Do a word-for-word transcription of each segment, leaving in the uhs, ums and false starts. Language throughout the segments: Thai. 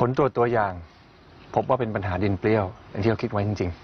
ลตรวจตัวอย่างพบว่าเป็นปัญหาดินเปรี้ยวอย่างที่เราคิดไว้จริง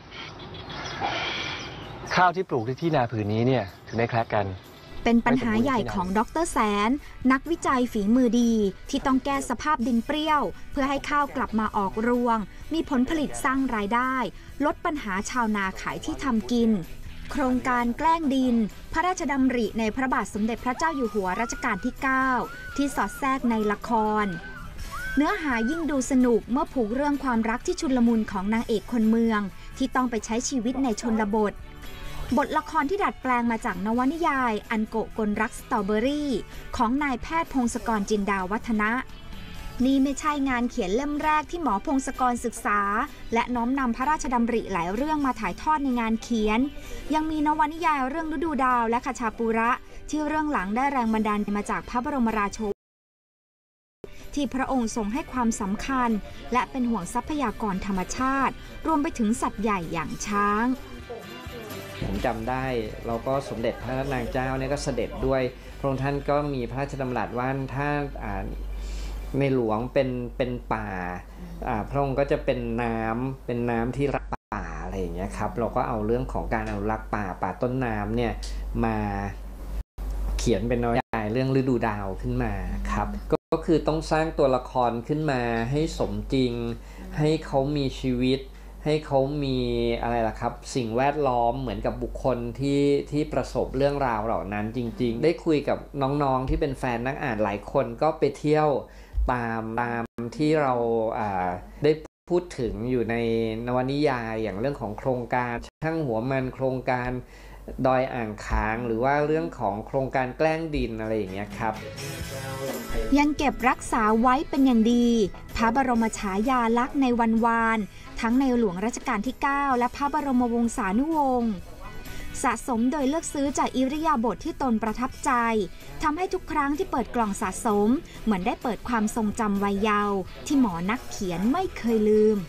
ๆข้าวที่ปลูกที่นาผืนนี้เนี่ยถึงได้แคละกันเป็นปัญหาใหญ่ของดร.แสนนักวิจัยฝีมือดีที่ต้องแก้สภาพดินเปรี้ยวเพื่อให้ข้าวกลับมาออกรวงมีผลผลิตสร้างรายได้ลดปัญหาชาวนาขายที่ทำกินโครงการแกล้งดินพระราชดำริในพระบาทสมเด็จพระเจ้าอยู่หัวรัชกาลที่เก้าที่สอดแทรกในละครเนื้อหายิ่งดูสนุกเมื่อผูกเรื่องความรักที่ชุลมุนของนางเอกคนเมืองที่ต้องไปใช้ชีวิตในชนบทบทละครที่ดัดแปลงมาจากนวนิยายอันโกะกลรักสตรอเบอรี่ของนายแพทย์พงศกรจินดาวัฒนะนี่ไม่ใช่งานเขียนเล่มแรกที่หมอพงศกรศึกษาและน้อมนำพระราชดำริหลายเรื่องมาถ่ายทอดในงานเขียนยังมีนวนิยายเรื่องฤดูดาวและคชาปุระที่เรื่องหลังได้แรงบันดาลมาจากพระบรมราโชวาทที่พระองค์ทรงให้ความสำคัญและเป็นห่วงทรัพยากรธรรมชาติรวมไปถึงสัตว์ใหญ่อย่างช้างผมจำได้เราก็สมเด็จพระนางเจ้าเนี่ยก็เสด็จด้วยพระองค์ท่านก็มีพระราชดำรัสว่าถ้าในหลวงเป็นเป็นป่าพระองค์ก็จะเป็นน้ำเป็นน้ำที่รักป่าอะไรอย่างเงี้ยครับเราก็เอาเรื่องของการอนุรักษ์ป่าป่าต้นน้ำเนี่ยมาเขียนเป็นนวนิยายเรื่องฤดูดาวขึ้นมาครับก็คือต้องสร้างตัวละครขึ้นมาให้สมจริงให้เขามีชีวิตให้เขามีอะไรล่ะครับสิ่งแวดล้อมเหมือนกับบุคคลที่ที่ประสบเรื่องราวเหล่านั้นจริงๆได้คุยกับน้องๆที่เป็นแฟนนักอ่านหลายคนก็ไปเที่ยวตามตามที่เราได้พูดถึงอยู่ในนวนิยายอย่างเรื่องของโครงการช่างหัวมันโครงการดอยอ่างค้างหรือว่าเรื่องของโครงการแกล้งดินอะไรอย่างเงี้ยครับยังเก็บรักษาไว้เป็นอย่างดีพระบรมฉายาลักษณ์ในวันวานทั้งในหลวงรัชกาลที่เก้าและพระบรมวงศานุวงศ์สะสมโดยเลือกซื้อจากอิริยาบถที่ตนประทับใจทำให้ทุกครั้งที่เปิดกล่องสะสมเหมือนได้เปิดความทรงจำวัยเยาว์ที่หมอนักเขียนไม่เคยลืม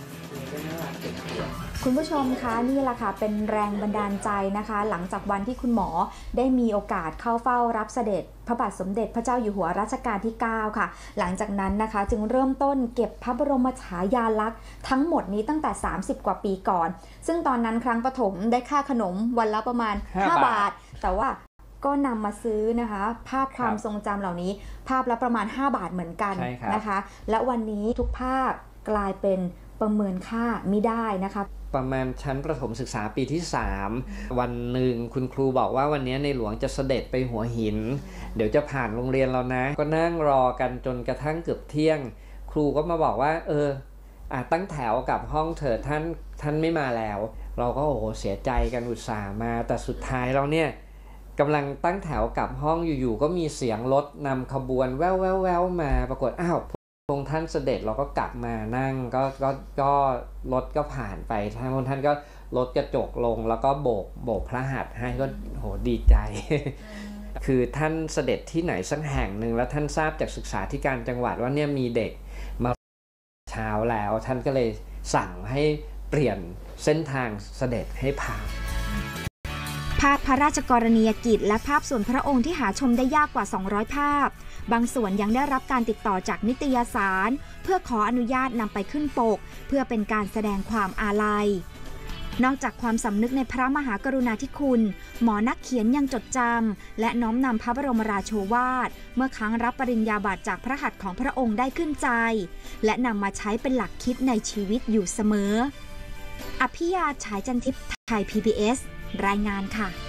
คุณผู้ชมคะนี่แหละค่ะเป็นแรงบันดาลใจนะคะหลังจากวันที่คุณหมอได้มีโอกาสเข้าเฝ้ารับเสด็จพระบาทสมเด็จพระเจ้าอยู่หัวรัชกาลที่เก้าค่ะหลังจากนั้นนะคะจึงเริ่มต้นเก็บพระบรมฉายาลักษณ์ทั้งหมดนี้ตั้งแต่สามสิบกว่าปีก่อนซึ่งตอนนั้นครั้งปฐมได้ค่าขนมวันละประมาณห้าบาทแต่ว่าก็นำมาซื้อนะคะภาพความทรงจำเหล่านี้ภาพละประมาณห้าบาทเหมือนกันนะคะและวันนี้ทุกภาพกลายเป็นประเมินค่าไม่ได้นะคะประมาณชั้นประถมศึกษาปีที่สามวันหนึ่งคุณครูบอกว่าวันนี้ในหลวงจะเสด็จไปหัวหินเดี๋ยวจะผ่านโรงเรียนเรานะก็นั่งรอกันจนกระทั่งเกือบเที่ยงครูก็มาบอกว่าเอออ่ะตั้งแถวกับห้องเถิดท่านท่านไม่มาแล้วเราก็โอ้โหเสียใจกันอุตส่าห์มาแต่สุดท้ายเราเนี่ยกำลังตั้งแถวกับห้องอยู่ๆก็มีเสียงรถนำขบวนแว่วๆๆมาปรากฏอ้าวพระองค์ท่านเสด็จเราก็กลับมานั่งก็ก็ก็รถก็ผ่านไปท่านพระองค์ท่านก็ลดกระจกลงแล้วก็โบกโบกพระหัตถ์ให้ก็โหดีใจ คือท่านเสด็จที่ไหนสักแห่งหนึ่งแล้วท่านทราบจากศึกษาธิการจังหวัดว่าเนี่ยมีเด็กมาเช้าแล้วท่านก็เลยสั่งให้เปลี่ยนเส้นทางเสด็จให้ผ่านภาพพระราชกรณียกิจและภาพส่วนพระองค์ที่หาชมได้ยากกว่าสองร้อยภาพบางส่วนยังได้รับการติดต่อจากนิตยสารเพื่อขออนุญาตนำไปขึ้นปกเพื่อเป็นการแสดงความอาลัยนอกจากความสำนึกในพระมหากรุณาธิคุณหมอนักเขียนยังจดจำและน้อมนำพระบรมราโชวาทเมื่อครั้งรับปริญญาบัตรจากพระหัตถ์ของพระองค์ได้ขึ้นใจและนำมาใช้เป็นหลักคิดในชีวิตอยู่เสมออภิญญา ฉายจันทิพย์ ไทย พี บี เอส รายงานค่ะ